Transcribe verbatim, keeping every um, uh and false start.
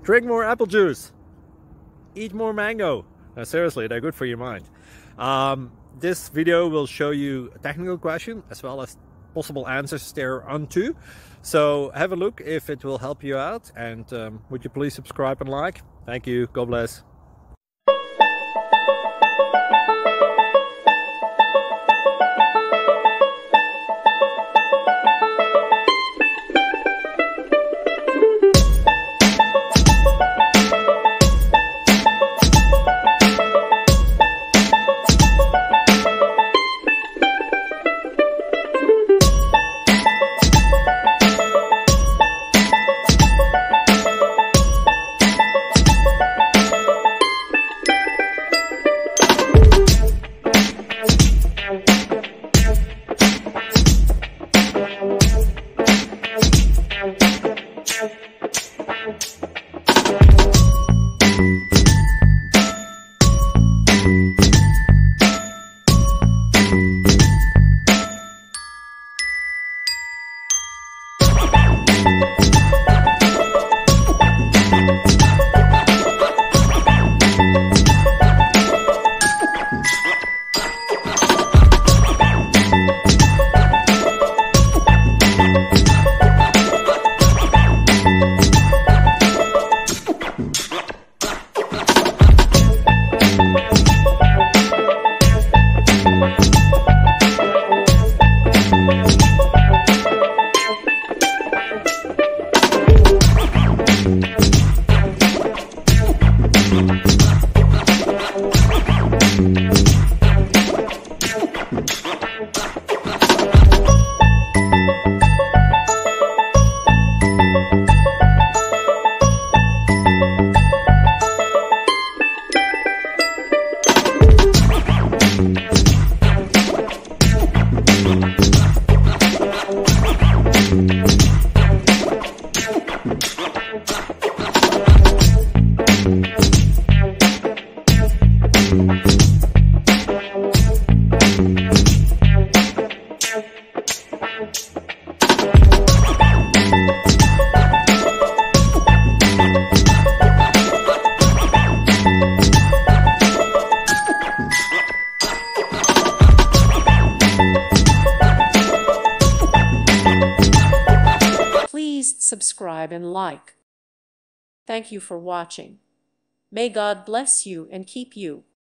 Drink more apple juice. Eat more mango. No, seriously, they're good for your mind. Um, this video will show you a technical question as well as possible answers thereunto. So have a look if it will help you out, and um, would you please subscribe and like? Thank you. God bless. Please subscribe and like. Thank you for watching. May God bless you and keep you.